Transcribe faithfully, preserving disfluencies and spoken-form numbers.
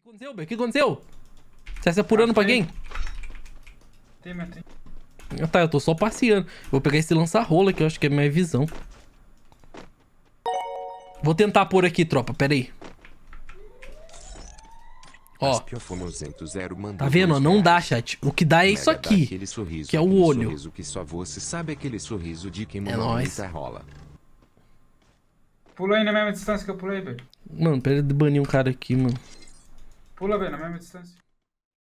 aconteceu, Bê? O que aconteceu? Você tá se apurando pra quem? Tem, mas tem. Ah, tá, eu tô só passeando. Vou pegar esse lança-rola que eu acho que é minha visão. Vou tentar pôr aqui, tropa. Pera aí. Ó. Tá vendo? Não dá, chat. O que dá é isso aqui. Que é o olho. Sorriso que só você sabe, aquele sorriso de quem É nóis. rola. Pula aí na mesma distância que eu pulei, velho. Mano, pera de banir um cara aqui, mano. Pula, velho, na mesma distância.